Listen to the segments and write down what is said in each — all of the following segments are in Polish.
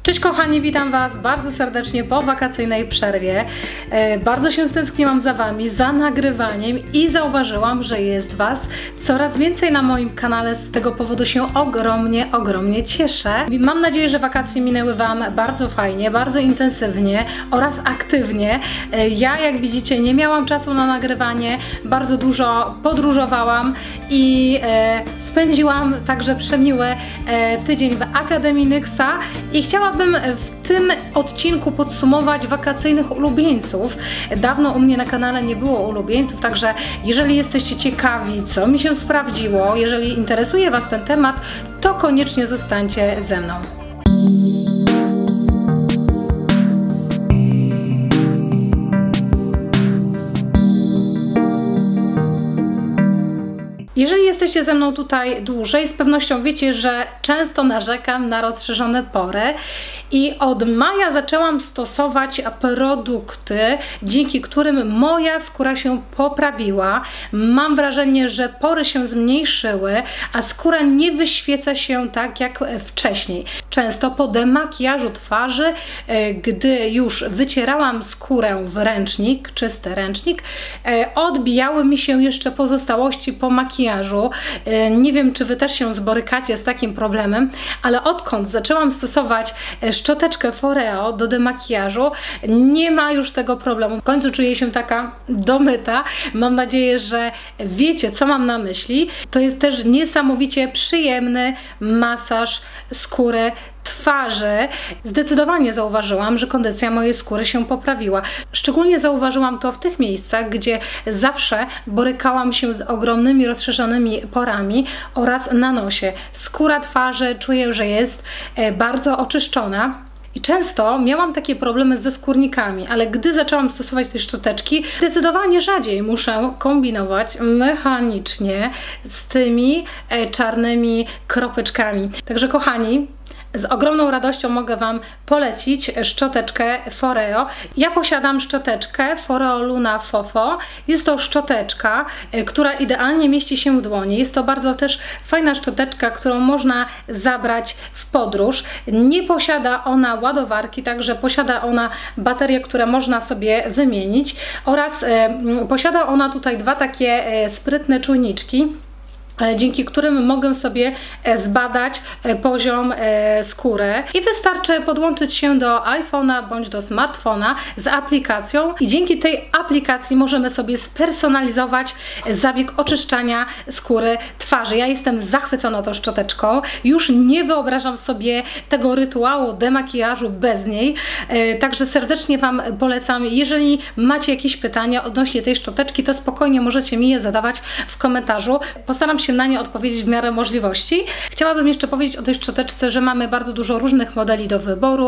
Cześć kochani, witam Was bardzo serdecznie po wakacyjnej przerwie. Bardzo się stęskniłam za Wami, za nagrywaniem i zauważyłam, że jest Was coraz więcej na moim kanale. Z tego powodu się ogromnie cieszę. Mam nadzieję, że wakacje minęły Wam bardzo fajnie, bardzo intensywnie oraz aktywnie. Ja, jak widzicie, nie miałam czasu na nagrywanie, bardzo dużo podróżowałam i spędziłam także przemiły tydzień w Akademii Nyxa i chciałabym w tym odcinku podsumować wakacyjnych ulubieńców. Dawno u mnie na kanale nie było ulubieńców, także jeżeli jesteście ciekawi, co mi się sprawdziło, jeżeli interesuje Was ten temat, to koniecznie zostańcie ze mną. Jeżeli jesteście ze mną tutaj dłużej, z pewnością wiecie, że często narzekam na rozszerzone pory i od maja zaczęłam stosować produkty, dzięki którym moja skóra się poprawiła. Mam wrażenie, że pory się zmniejszyły, a skóra nie wyświeca się tak jak wcześniej. Często po demakijażu twarzy, gdy już wycierałam skórę w ręcznik, czysty ręcznik, odbijały mi się jeszcze pozostałości po makijażu. Nie wiem, czy Wy też się zborykacie z takim problemem, ale odkąd zaczęłam stosować szczoteczkę Foreo do demakijażu, nie ma już tego problemu. W końcu czuję się taka domyta. Mam nadzieję, że wiecie, co mam na myśli. To jest też niesamowicie przyjemny masaż skóry twarzy. Zdecydowanie zauważyłam, że kondycja mojej skóry się poprawiła. Szczególnie zauważyłam to w tych miejscach, gdzie zawsze borykałam się z ogromnymi, rozszerzonymi porami oraz na nosie. Skóra twarzy czuję, że jest bardzo oczyszczona. I często miałam takie problemy ze skórnikami, ale gdy zaczęłam stosować te szczoteczki, zdecydowanie rzadziej muszę kombinować mechanicznie z tymi czarnymi kropeczkami. Także kochani, z ogromną radością mogę Wam polecić szczoteczkę Foreo. Ja posiadam szczoteczkę Foreo Luna Fofo. Jest to szczoteczka, która idealnie mieści się w dłoni. Jest to bardzo też fajna szczoteczka, którą można zabrać w podróż. Nie posiada ona ładowarki, także posiada ona baterie, które można sobie wymienić oraz posiada ona tutaj dwa takie sprytne czujniczki, dzięki którym mogę sobie zbadać poziom skóry i wystarczy podłączyć się do iPhone'a bądź do smartfona z aplikacją i dzięki tej aplikacji możemy sobie spersonalizować zabieg oczyszczania skóry twarzy. Ja jestem zachwycona tą szczoteczką, już nie wyobrażam sobie tego rytuału demakijażu bez niej, także serdecznie Wam polecam. Jeżeli macie jakieś pytania odnośnie tej szczoteczki, to spokojnie możecie mi je zadawać w komentarzu. Postaram się na nie odpowiedzieć w miarę możliwości. Chciałabym jeszcze powiedzieć o tej szczoteczce, że mamy bardzo dużo różnych modeli do wyboru,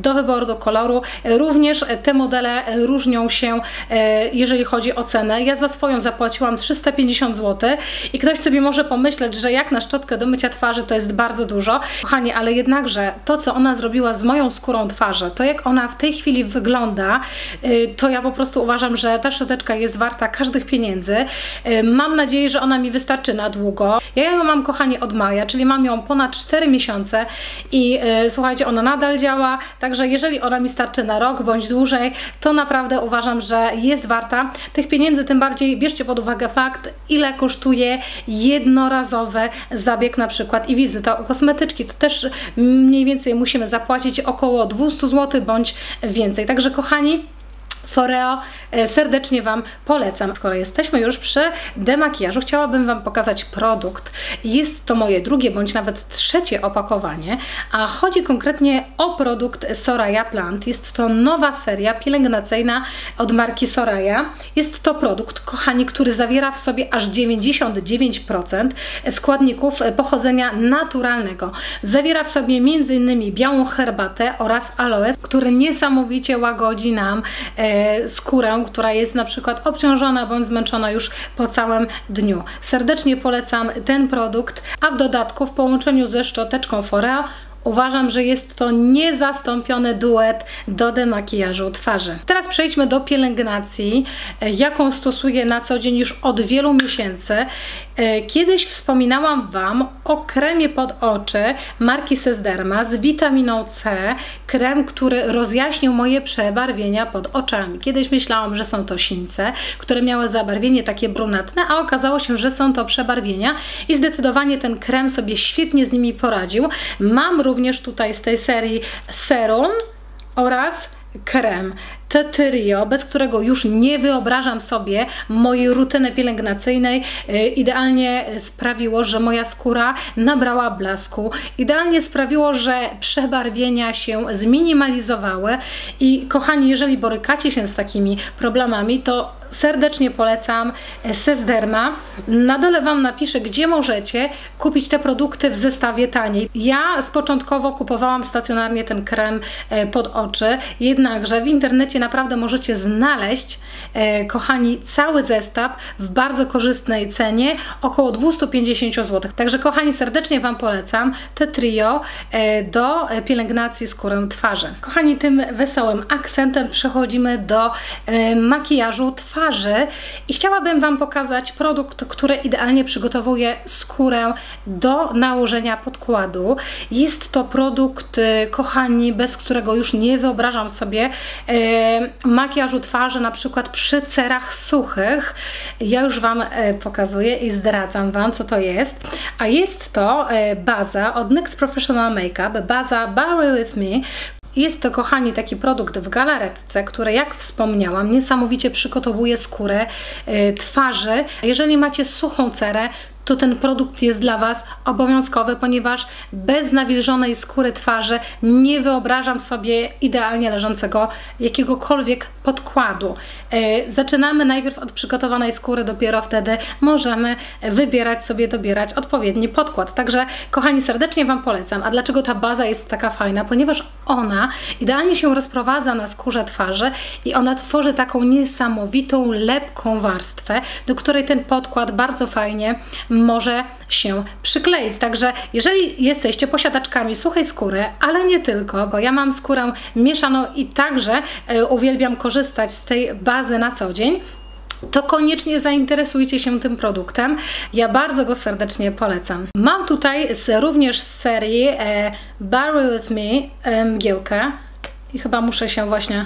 do koloru. Również te modele różnią się, jeżeli chodzi o cenę. Ja za swoją zapłaciłam 350 zł i ktoś sobie może pomyśleć, że jak na szczotkę do mycia twarzy to jest bardzo dużo. Kochani, ale jednakże to, co ona zrobiła z moją skórą twarzy, to jak ona w tej chwili wygląda, to ja po prostu uważam, że ta szczoteczka jest warta każdych pieniędzy. Mam nadzieję, że ona mi wystarczy na długo. Ja ją mam, kochani, od maja, czyli mam ją ponad 4 miesiące i słuchajcie, ona nadal działa, także jeżeli ona mi starczy na rok bądź dłużej, to naprawdę uważam, że jest warta tych pieniędzy, tym bardziej bierzcie pod uwagę fakt, ile kosztuje jednorazowy zabieg na przykład i wizyta u kosmetyczki, to też mniej więcej musimy zapłacić około 200 zł bądź więcej, także kochani, Foreo serdecznie Wam polecam. Skoro jesteśmy już przy demakijażu, chciałabym Wam pokazać produkt. Jest to moje drugie bądź nawet trzecie opakowanie, a chodzi konkretnie o produkt Soraya Plant. Jest to nowa seria pielęgnacyjna od marki Soraya. Jest to produkt, kochani, który zawiera w sobie aż 99% składników pochodzenia naturalnego. Zawiera w sobie m.in. białą herbatę oraz aloes, który niesamowicie łagodzi nam skórę, która jest na przykład obciążona bądź zmęczona już po całym dniu. Serdecznie polecam ten produkt, a w dodatku w połączeniu ze szczoteczką Foreo Uważam, że jest to niezastąpiony duet do demakijażu twarzy. Teraz przejdźmy do pielęgnacji, jaką stosuję na co dzień już od wielu miesięcy. Kiedyś wspominałam Wam o kremie pod oczy marki Sesderma z witaminą C. Krem, który rozjaśnił moje przebarwienia pod oczami. Kiedyś myślałam, że są to sińce, które miały zabarwienie takie brunatne, a okazało się, że są to przebarwienia i zdecydowanie ten krem sobie świetnie z nimi poradził. Mam również tutaj z tej serii serum oraz krem Trio, bez którego już nie wyobrażam sobie mojej rutyny pielęgnacyjnej. Idealnie sprawiło, że moja skóra nabrała blasku. Idealnie sprawiło, że przebarwienia się zminimalizowały. I kochani, jeżeli borykacie się z takimi problemami, to serdecznie polecam Sesderma. Na dole Wam napiszę, gdzie możecie kupić te produkty w zestawie taniej. Ja początkowo kupowałam stacjonarnie ten krem pod oczy, jednakże w internecie naprawdę możecie znaleźć, kochani, cały zestaw w bardzo korzystnej cenie, około 250 zł. Także kochani, serdecznie Wam polecam te trio do pielęgnacji skóry twarzy. Kochani, tym wesołym akcentem przechodzimy do makijażu twarzy i chciałabym Wam pokazać produkt, który idealnie przygotowuje skórę do nałożenia podkładu. Jest to produkt, kochani, bez którego już nie wyobrażam sobie makijażu twarzy, na przykład przy cerach suchych. Ja już Wam pokazuję i zdradzam Wam, co to jest. A jest to baza od NYX Professional Makeup, baza Barry With Me. Jest to, kochani, taki produkt w galaretce, który, jak wspomniałam, niesamowicie przygotowuje skórę twarzy. Jeżeli macie suchą cerę, to ten produkt jest dla Was obowiązkowy, ponieważ bez nawilżonej skóry twarzy nie wyobrażam sobie idealnie leżącego jakiegokolwiek podkładu. Zaczynamy najpierw od przygotowanej skóry, dopiero wtedy możemy dobierać odpowiedni podkład. Także, kochani, serdecznie Wam polecam. A dlaczego ta baza jest taka fajna? Ponieważ ona idealnie się rozprowadza na skórze twarzy i ona tworzy taką niesamowitą, lepką warstwę, do której ten podkład bardzo fajnie może się przykleić. Także jeżeli jesteście posiadaczkami suchej skóry, ale nie tylko, bo ja mam skórę mieszaną i także uwielbiam korzystać z tej bazy na co dzień, to koniecznie zainteresujcie się tym produktem. Ja bardzo go serdecznie polecam. Mam tutaj również z serii Barry With Me mgiełkę i chyba muszę się właśnie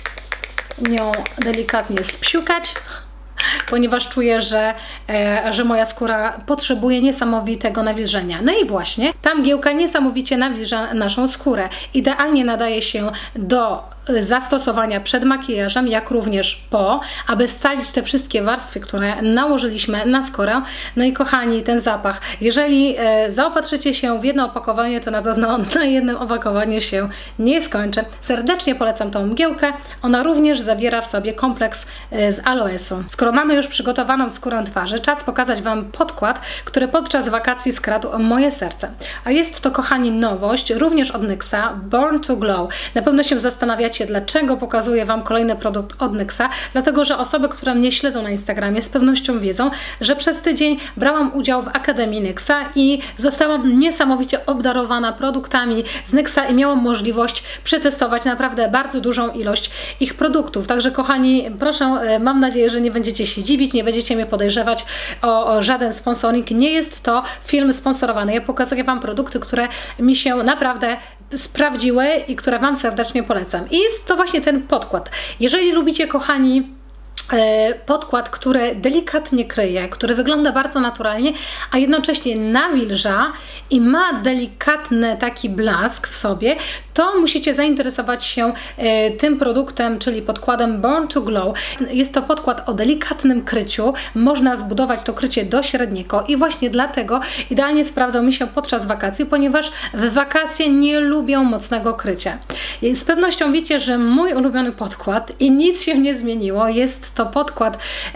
nią delikatnie spsiukać, ponieważ czuję, że moja skóra potrzebuje niesamowitego nawilżenia. No i właśnie ta mgiełka niesamowicie nawilża naszą skórę. Idealnie nadaje się do zastosowania przed makijażem, jak również po, aby scalić te wszystkie warstwy, które nałożyliśmy na skórę. No i kochani, ten zapach. Jeżeli zaopatrzycie się w jedno opakowanie, to na pewno na jednym opakowaniu się nie skończy. Serdecznie polecam tą mgiełkę. Ona również zawiera w sobie kompleks z aloesu. Skoro mamy już przygotowaną skórę twarzy, czas pokazać Wam podkład, który podczas wakacji skradł moje serce. A jest to, kochani, nowość, również od NYX-a, Born to Glow. Na pewno się zastanawiacie, dlaczego pokazuję Wam kolejny produkt od NYX-a, dlatego, że osoby, które mnie śledzą na Instagramie, z pewnością wiedzą, że przez tydzień brałam udział w Akademii NYX-a i zostałam niesamowicie obdarowana produktami z NYX-a i miałam możliwość przetestować naprawdę bardzo dużą ilość ich produktów. Także, kochani, proszę, mam nadzieję, że nie będziecie się dziwić, nie będziecie mnie podejrzewać o żaden sponsoring. Nie jest to film sponsorowany. Ja pokazuję Wam produkty, które mi się naprawdę sprawdziły i które Wam serdecznie polecam. I jest to właśnie ten podkład. Jeżeli lubicie, kochani, podkład, który delikatnie kryje, który wygląda bardzo naturalnie, a jednocześnie nawilża i ma delikatny taki blask w sobie, to musicie zainteresować się tym produktem, czyli podkładem Born to Glow. Jest to podkład o delikatnym kryciu, można zbudować to krycie do średniego i właśnie dlatego idealnie sprawdzał mi się podczas wakacji, ponieważ w wakacje nie lubią mocnego krycia. Z pewnością wiecie, że mój ulubiony podkład i nic się nie zmieniło, jest to podkład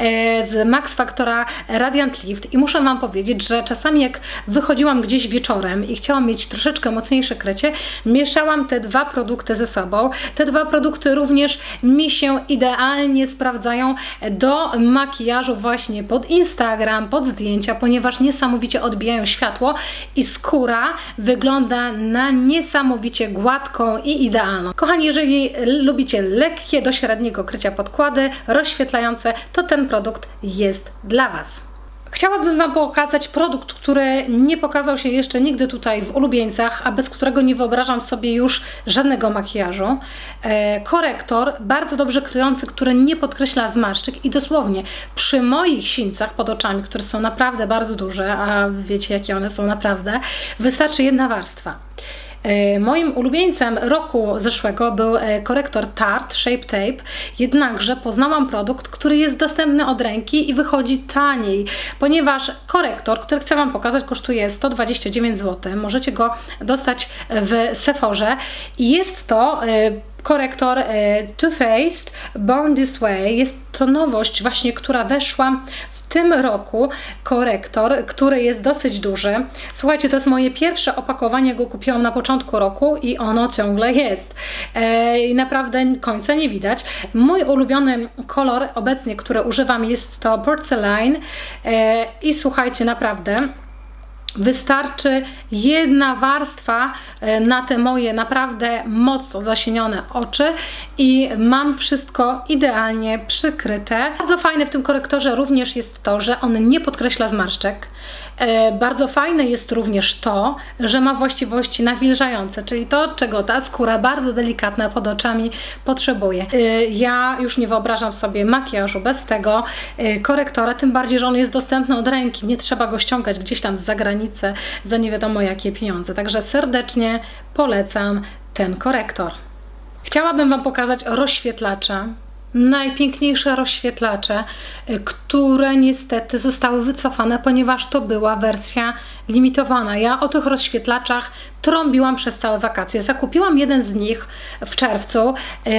z Max Factora Radiant Lift i muszę Wam powiedzieć, że czasami jak wychodziłam gdzieś wieczorem i chciałam mieć troszeczkę mocniejsze krycie, mieszałam te dwa produkty ze sobą. Te dwa produkty również mi się idealnie sprawdzają do makijażu właśnie pod Instagram, pod zdjęcia, ponieważ niesamowicie odbijają światło i skóra wygląda na niesamowicie gładką i idealną. Kochani, jeżeli lubicie lekkie do średniego krycia podkłady, rozświetlające, to ten produkt jest dla Was. Chciałabym Wam pokazać produkt, który nie pokazał się jeszcze nigdy tutaj w ulubieńcach, a bez którego nie wyobrażam sobie już żadnego makijażu. Korektor, bardzo dobrze kryjący, który nie podkreśla zmarszczek i dosłownie przy moich sińcach pod oczami, które są naprawdę bardzo duże, a wiecie jakie one są naprawdę, wystarczy jedna warstwa. Moim ulubieńcem roku zeszłego był korektor Tarte Shape Tape, jednakże poznałam produkt, który jest dostępny od ręki i wychodzi taniej, ponieważ korektor, który chcę Wam pokazać, kosztuje 129 zł. Możecie go dostać w Sephorze i jest to korektor Too Faced Born This Way. Jest to nowość właśnie, która weszła w tym roku. Korektor, który jest dosyć duży. Słuchajcie, to jest moje pierwsze opakowanie, go kupiłam na początku roku i ono ciągle jest. I naprawdę końca nie widać. Mój ulubiony kolor obecnie, który używam, jest to Porcelain. I słuchajcie, naprawdę wystarczy jedna warstwa na te moje naprawdę mocno zasienione oczy i mam wszystko idealnie przykryte. Bardzo fajne w tym korektorze również jest to, że on nie podkreśla zmarszczek. Bardzo fajne jest również to, że ma właściwości nawilżające, czyli to, czego ta skóra bardzo delikatna pod oczami potrzebuje. Ja już nie wyobrażam sobie makijażu bez tego korektora, tym bardziej, że on jest dostępny od ręki, nie trzeba go ściągać gdzieś tam z zagranicy za nie wiadomo jakie pieniądze. Także serdecznie polecam ten korektor. Chciałabym Wam pokazać rozświetlacze. Najpiękniejsze rozświetlacze, które niestety zostały wycofane, ponieważ to była wersja limitowana. Ja o tych rozświetlaczach trąbiłam przez całe wakacje. Zakupiłam jeden z nich w czerwcu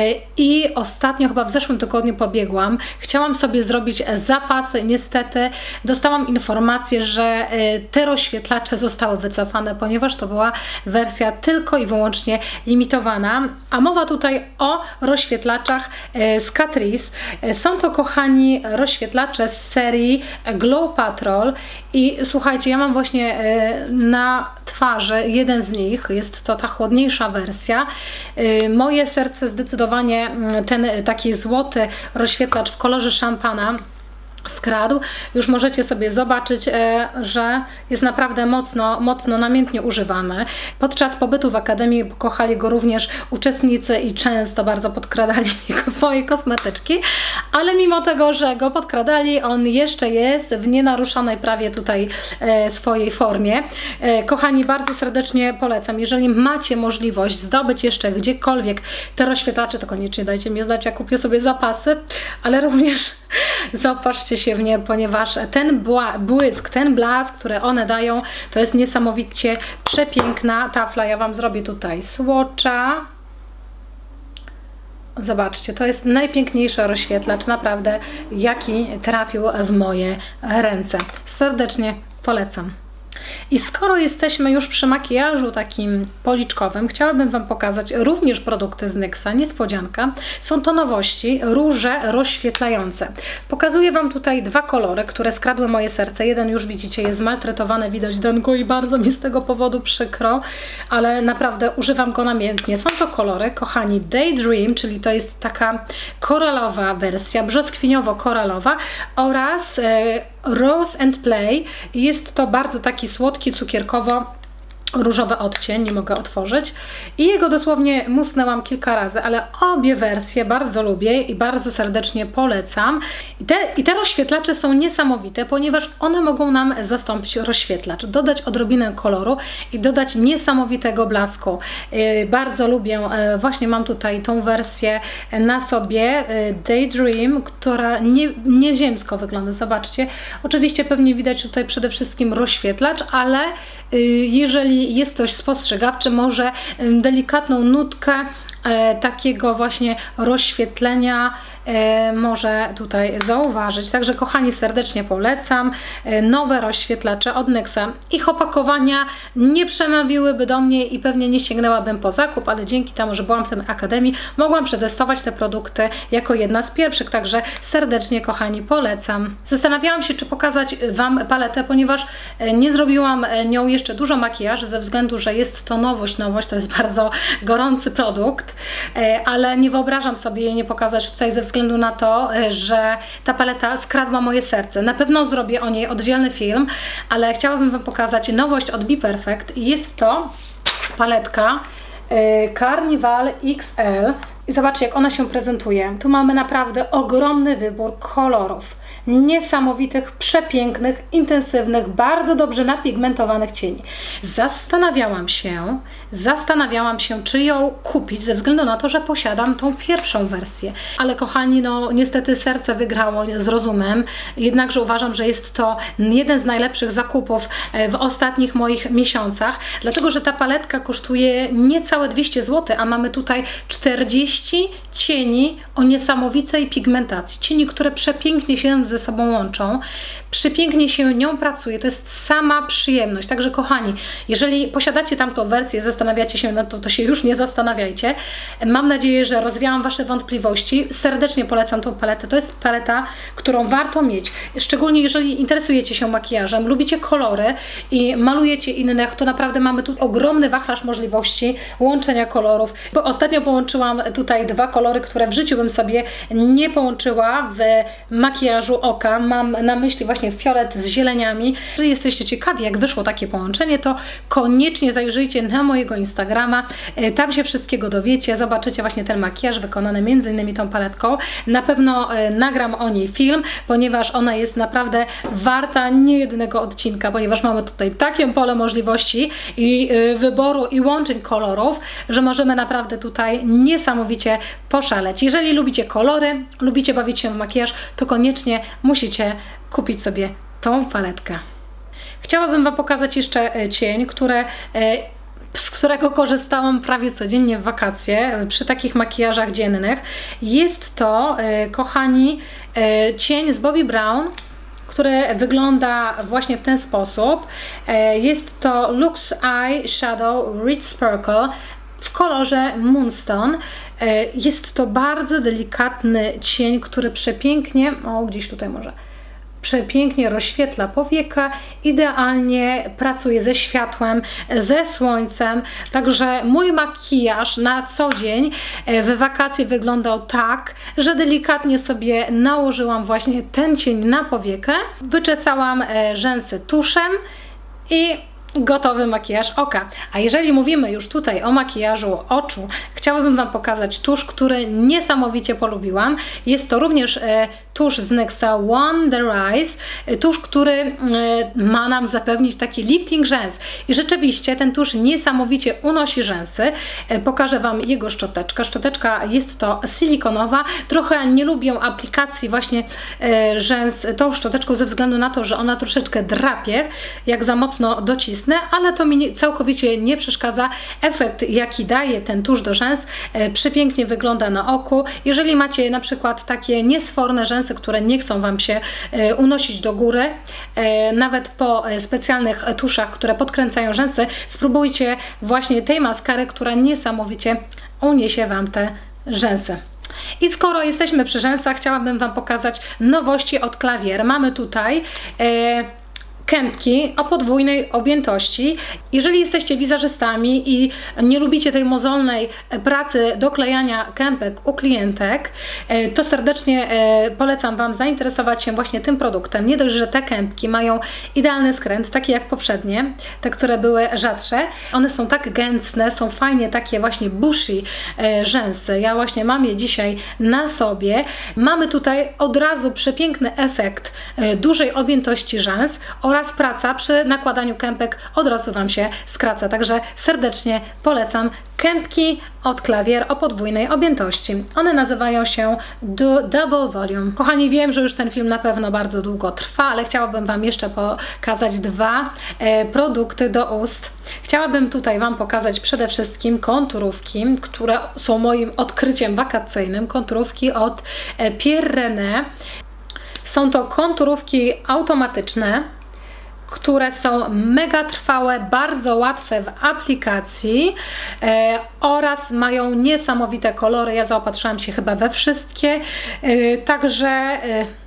i ostatnio chyba w zeszłym tygodniu pobiegłam. Chciałam sobie zrobić zapasy. Niestety dostałam informację, że te rozświetlacze zostały wycofane, ponieważ to była wersja tylko i wyłącznie limitowana. A mowa tutaj o rozświetlaczach z Catrice. Są to, kochani, rozświetlacze z serii Glow Patrol i słuchajcie, ja mam właśnie na twarzy jeden z nich, jest to ta chłodniejsza wersja. Moje serce zdecydowanie ten taki złoty rozświetlacz w kolorze szampana skradł. Już możecie sobie zobaczyć, że jest naprawdę mocno namiętnie używany. Podczas pobytu w Akademii kochali go również uczestnicy i często bardzo podkradali mi go swoje kosmetyczki, ale mimo tego, że go podkradali, on jeszcze jest w nienaruszonej prawie tutaj swojej formie. Kochani, bardzo serdecznie polecam. Jeżeli macie możliwość zdobyć jeszcze gdziekolwiek te rozświetlacze, to koniecznie dajcie mi znać, ja kupię sobie zapasy, ale również zaopatrzcie się w nie, ponieważ ten błysk, ten blask, który one dają, to jest niesamowicie przepiękna tafla. Ja Wam zrobię tutaj swatcha. Zobaczcie, to jest najpiękniejszy rozświetlacz, naprawdę, jaki trafił w moje ręce. Serdecznie polecam. I skoro jesteśmy już przy makijażu takim policzkowym, chciałabym Wam pokazać również produkty z NYXa. Niespodzianka. Są to nowości, róże rozświetlające. Pokazuję Wam tutaj dwa kolory, które skradły moje serce. Jeden już widzicie, jest maltretowany, widać dengu i bardzo mi z tego powodu przykro, ale naprawdę używam go namiętnie. Są to kolory, kochani, Daydream, czyli to jest taka koralowa wersja, brzoskwiniowo-koralowa oraz Rose and Play. Jest to bardzo taki słodki, cukierkowo różowy odcień, nie mogę otworzyć i jego dosłownie musnęłam kilka razy, ale obie wersje bardzo lubię i bardzo serdecznie polecam. I te rozświetlacze są niesamowite, ponieważ one mogą nam zastąpić rozświetlacz, dodać odrobinę koloru i dodać niesamowitego blasku. Bardzo lubię, właśnie mam tutaj tą wersję na sobie, Daydream, która nieziemsko wygląda, zobaczcie. Oczywiście pewnie widać tutaj przede wszystkim rozświetlacz, ale jeżeli jest ktoś spostrzegawczy, może delikatną nutkę takiego właśnie rozświetlenia może tutaj zauważyć. Także kochani, serdecznie polecam. Nowe rozświetlacze od NYXa. Ich opakowania nie przemawiłyby do mnie i pewnie nie sięgnęłabym po zakup, ale dzięki temu, że byłam w tej akademii, mogłam przetestować te produkty jako jedna z pierwszych. Także serdecznie, kochani, polecam. Zastanawiałam się, czy pokazać Wam paletę, ponieważ nie zrobiłam nią jeszcze dużo makijażu, ze względu, że jest to nowość, to jest bardzo gorący produkt, ale nie wyobrażam sobie jej nie pokazać tutaj ze względu na to, że ta paleta skradła moje serce. Na pewno zrobię o niej oddzielny film, ale chciałabym Wam pokazać nowość od Be Perfect. Jest to paletka Carnival XL i zobaczcie, jak ona się prezentuje. Tu mamy naprawdę ogromny wybór kolorów. Niesamowitych, przepięknych, intensywnych, bardzo dobrze napigmentowanych cieni. Zastanawiałam się, czy ją kupić, ze względu na to, że posiadam tą pierwszą wersję. Ale kochani, no niestety serce wygrało z rozumem, jednakże uważam, że jest to jeden z najlepszych zakupów w ostatnich moich miesiącach, dlatego, że ta paletka kosztuje niecałe 200 zł, a mamy tutaj 40 cieni o niesamowitej pigmentacji. Cieni, które przepięknie się ze sobą łączą, przepięknie się nią pracuje, to jest sama przyjemność. Także kochani, jeżeli posiadacie tamtą wersję, zastanawiacie się nad to się już nie zastanawiajcie. Mam nadzieję, że rozwiałam Wasze wątpliwości. Serdecznie polecam tą paletę. To jest paleta, którą warto mieć, szczególnie jeżeli interesujecie się makijażem, lubicie kolory i malujecie innych, to naprawdę mamy tu ogromny wachlarz możliwości łączenia kolorów. Bo ostatnio połączyłam tutaj dwa kolory, które w życiu bym sobie nie połączyła w makijażu oka. Mam na myśli właśnie fiolet z zieleniami. Jeżeli jesteście ciekawi, jak wyszło takie połączenie, to koniecznie zajrzyjcie na mojego Instagrama. Tam się wszystkiego dowiecie. Zobaczycie właśnie ten makijaż wykonany m.in. tą paletką. Na pewno nagram o niej film, ponieważ ona jest naprawdę warta niejednego odcinka, ponieważ mamy tutaj takie pole możliwości i wyboru i łączeń kolorów, że możemy naprawdę tutaj niesamowicie poszaleć. Jeżeli lubicie kolory, lubicie bawić się w makijaż, to koniecznie musicie kupić sobie tą paletkę. Chciałabym Wam pokazać jeszcze cień, z którego korzystałam prawie codziennie w wakacje przy takich makijażach dziennych. Jest to, kochani, cień z Bobbi Brown, który wygląda właśnie w ten sposób. Jest to Luxe Eye Shadow Rich Sparkle w kolorze Moonstone. Jest to bardzo delikatny cień, który przepięknie, gdzieś tutaj może, przepięknie rozświetla powiekę, idealnie pracuje ze światłem, ze słońcem, także mój makijaż na co dzień w wakacje wyglądał tak, że delikatnie sobie nałożyłam właśnie ten cień na powiekę, wyczesałam rzęsy tuszem i gotowy makijaż oka. A jeżeli mówimy już tutaj o makijażu oczu, chciałabym Wam pokazać tusz, który niesamowicie polubiłam. Jest to również tusz z NYXa Wonderize, tusz, który ma nam zapewnić taki lifting rzęs. I rzeczywiście ten tusz niesamowicie unosi rzęsy. Pokażę Wam jego szczoteczkę. Szczoteczka jest to silikonowa. Trochę nie lubię aplikacji właśnie rzęs tą szczoteczką ze względu na to, że ona troszeczkę drapie, jak za mocno docisnę, ale to mi całkowicie nie przeszkadza. Efekt, jaki daje ten tusz do rzęs, przepięknie wygląda na oku. Jeżeli macie na przykład takie niesforne rzęsy, które nie chcą Wam się unosić do góry, nawet po specjalnych tuszach, które podkręcają rzęsy, spróbujcie właśnie tej maskary, która niesamowicie uniesie Wam te rzęsy. I skoro jesteśmy przy rzęsach, chciałabym Wam pokazać nowości od Clavier. Mamy tutaj kępki o podwójnej objętości. Jeżeli jesteście wizerzystami i nie lubicie tej mozolnej pracy doklejania kępek u klientek, to serdecznie polecam Wam zainteresować się właśnie tym produktem. Nie dość, że te kępki mają idealny skręt, taki jak poprzednie, te, które były rzadsze. One są tak gęstne, są fajnie takie właśnie bushy rzęsy. Ja właśnie mam je dzisiaj na sobie. Mamy tutaj od razu przepiękny efekt dużej objętości rzęs oraz oraz praca przy nakładaniu kępek od razu Wam się skraca. Także serdecznie polecam kępki od Clavier o podwójnej objętości. One nazywają się Double Volume. Kochani, wiem, że już ten film na pewno bardzo długo trwa, ale chciałabym Wam jeszcze pokazać dwa produkty do ust. Chciałabym tutaj Wam pokazać przede wszystkim konturówki, które są moim odkryciem wakacyjnym. Konturówki od Pierre René. Są to konturówki automatyczne, które są mega trwałe, bardzo łatwe w aplikacji oraz mają niesamowite kolory. Ja zaopatrzyłam się chyba we wszystkie, także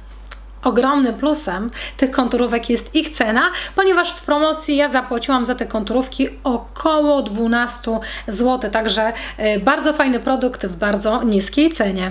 ogromnym plusem tych konturówek jest ich cena, ponieważ w promocji ja zapłaciłam za te konturówki około 12 zł, także bardzo fajny produkt w bardzo niskiej cenie.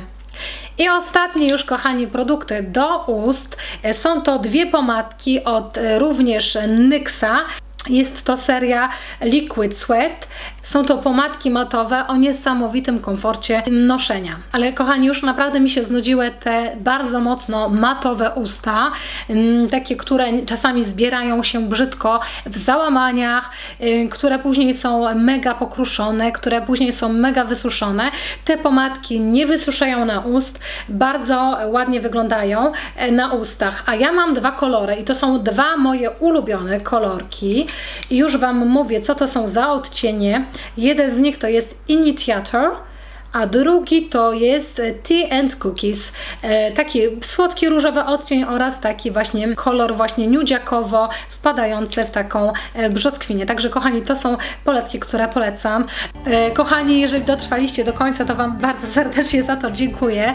I ostatnie już, kochani, produkty do ust. Są to dwie pomadki od również NYX-a. Jest to seria Liquid Sweat. Są to pomadki matowe o niesamowitym komforcie noszenia. Ale kochani, już naprawdę mi się znudziły te bardzo mocno matowe usta, takie, które czasami zbierają się brzydko w załamaniach, które później są mega pokruszone, które później są mega wysuszone. Te pomadki nie wysuszają na ust, bardzo ładnie wyglądają na ustach. A ja mam dwa kolory i to są dwa moje ulubione kolorki. I już Wam mówię, co to są za odcienie. Jeden z nich to jest Initiator, a drugi to jest Tea and Cookies. Taki słodki różowy odcień oraz taki właśnie kolor właśnie nudziakowo wpadający w taką brzoskwinię. Także kochani, to są poletki, które polecam. Kochani, jeżeli dotrwaliście do końca, to Wam bardzo serdecznie za to dziękuję.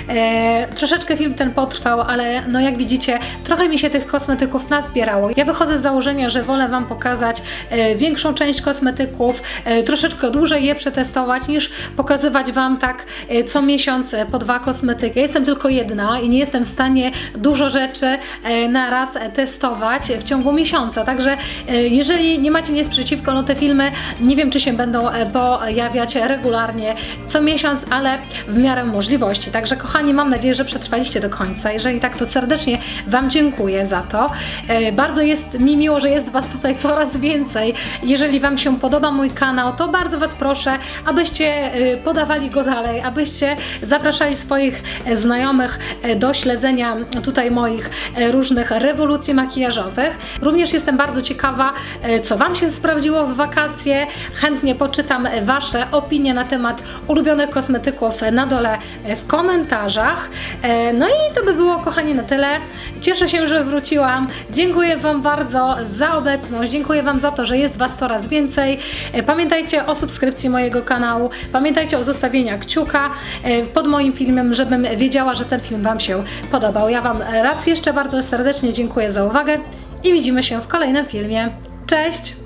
Troszeczkę film ten potrwał, ale no jak widzicie, trochę mi się tych kosmetyków nazbierało. Ja wychodzę z założenia, że wolę Wam pokazać większą część kosmetyków, troszeczkę dłużej je przetestować, niż pokazywać Wam tak co miesiąc po dwa kosmetyki. Ja jestem tylko jedna i nie jestem w stanie dużo rzeczy na raz testować w ciągu miesiąca. Także jeżeli nie macie nic przeciwko, no te filmy nie wiem, czy się będą pojawiać regularnie co miesiąc, ale w miarę możliwości. Także kochani, mam nadzieję, że przetrwaliście do końca. Jeżeli tak, to serdecznie Wam dziękuję za to. Bardzo jest mi miło, że jest Was tutaj coraz więcej. Jeżeli Wam się podoba mój kanał, to bardzo Was proszę, abyście podawali go dalej, abyście zapraszali swoich znajomych do śledzenia tutaj moich różnych rewolucji makijażowych. Również jestem bardzo ciekawa, co Wam się sprawdziło w wakacje. Chętnie poczytam Wasze opinie na temat ulubionych kosmetyków na dole w komentarzach. No i to by było, kochani, na tyle. Cieszę się, że wróciłam. Dziękuję Wam bardzo za obecność. Dziękuję Wam za to, że jest Was coraz więcej. Pamiętajcie o subskrypcji mojego kanału. Pamiętajcie o zostawieniu kciuka pod moim filmem, żebym wiedziała, że ten film Wam się podobał. Ja Wam raz jeszcze bardzo serdecznie dziękuję za uwagę i widzimy się w kolejnym filmie. Cześć!